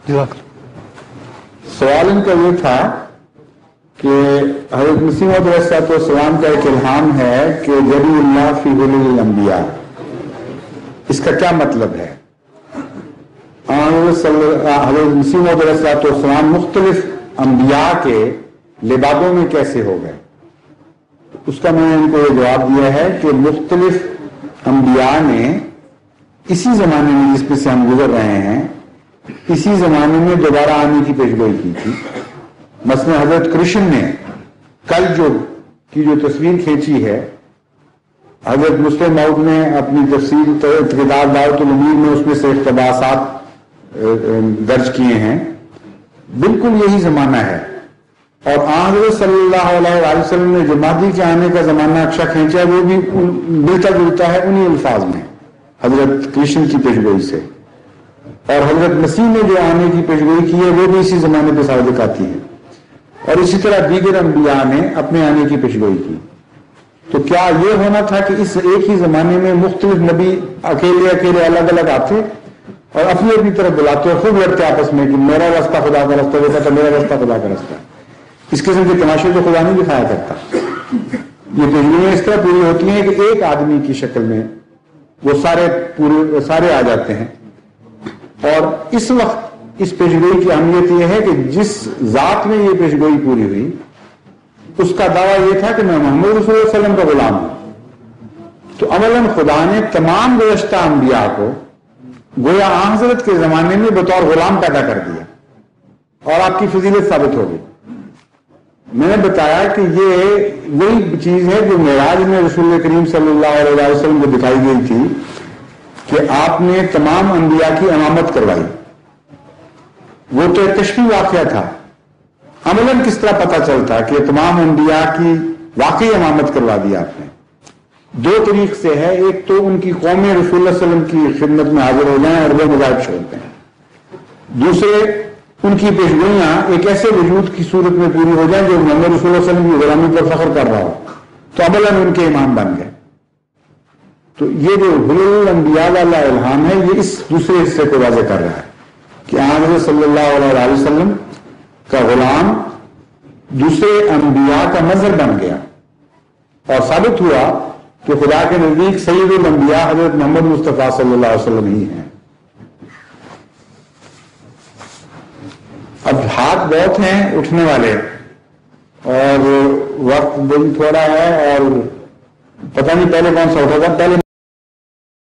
سوال ان کا یہ تھا کہ حضرت مسیح موعود علیہ السلام کا ایک الہام ہے کہ جری اللہ فی ظلل الانبیاء، اس کا کیا مطلب ہے؟ حضرت مسیح موعود علیہ السلام مختلف انبیاء کے لبادوں میں کیسے ہو گئے؟ اس کا میں نے ان کو یہ جواب دیا ہے کہ مختلف انبیاء نے اسی زمانے میں جس میں سے ہم گزر رہے ہیں، اسی زمانے میں دوبارہ آنے کی پیشگوئی کی تھی۔ مثلا حضرت کرشن نے کل کی جو تصویر کھینچی ہے، حضرت مسلم موعود نے اپنی تفسیر کتاب دعوت الامیر میں اس میں سے اقتباسات درج کیے ہیں، بالکل یہی زمانہ ہے۔ اور حضرت صلی اللہ علیہ وسلم نے جو مہدی کے آنے کا زمانہ نقشہ کھینچا ہے وہ بھی ملتا جلتا ہے انہی الفاظ میں حضرت کرشن کی پیشگوئی سے، اور حضرت مسیح نے جو آنے کی پیشگوئی کی ہے وہ بھی اسی زمانے پہ صادق آتی ہے، اور اسی طرح دیگر انبیاء نے اپنے آنے کی پیشگوئی کی۔ تو کیا یہ ہونا تھا کہ اس ایک ہی زمانے میں مختلف نبی اکیلے اکیلے الگ الگ آتے اور اپنی اپنی طرف بلاتے اور خوب لڑتے آپس میں کہ میرا راستہ خدا کا راستہ، وہ کہتا میرا راستہ خدا کا راستہ؟ اس قسم کے تماشے تو خدا نہیں دکھایا کرتا۔ یہ پیشگوئیاں اس طرح پوری ہوتی ہیں کہ ایک آدمی کی شکل میں وہ سارے آ جاتے ہیں، اور اس وقت اس پیشگوئی کی اہمیت یہ ہے کہ جس ذات میں یہ پیشگوئی پوری ہوئی اس کا دعویٰ یہ تھا کہ میں محمد رسول اللہ علیہ وسلم کا غلام ہوں۔ تو عملاً خدا نے تمام گزشتہ انبیاء کو گویا حضرت کے زمانے میں بطور غلام پیدا کر دیا، اور آپ کی فضیلت ثابت ہو گئی۔ میں نے بتایا کہ یہ وہی چیز ہے جو معراج میں رسول کریم صلی اللہ علیہ وسلم کو دکھائی گئی تھی کہ آپ نے تمام انبیاء کی امامت کروائی۔ وہ تو ایک تشریح واقعہ تھا، عملاً کس طرح پتہ چلتا کہ تمام انبیاء کی واقعی امامت کروا دی آپ نے؟ دو طریق سے ہے، ایک تو ان کی قومیں رسول اللہ صلی اللہ علیہ وسلم کی خدمت میں حاضر ہو جائیں اور وہ مذاہب چھوڑتے ہیں، دوسرے ان کی پیشگوئیاں ایک ایسے وجود کی صورت میں پوری ہو جائیں جو محمد رسول اللہ صلی اللہ علیہ وسلم کی غلامی پر فخر کر رہا ہو، تو عملاً ان کے امام بن گئے۔ تو یہ جو ظلل الانبیاء والا الہام ہے یہ اس دوسرے حصے کو واضح کر رہا ہے کہ حضرت صلی اللہ علیہ وسلم کا غلام دوسرے انبیاء کا مظہر بن گیا، اور ثابت ہوا کہ خدا کے نزدیک سید الانبیاء حضرت محمد مصطفیٰ صلی اللہ علیہ وسلم ہی ہیں۔ اب ہاتھ بہت ہیں اٹھنے والے اور وقت دن تھوڑا ہے، اور پتہ نہیں پہلے کون سا اٹھا تھا، پہلے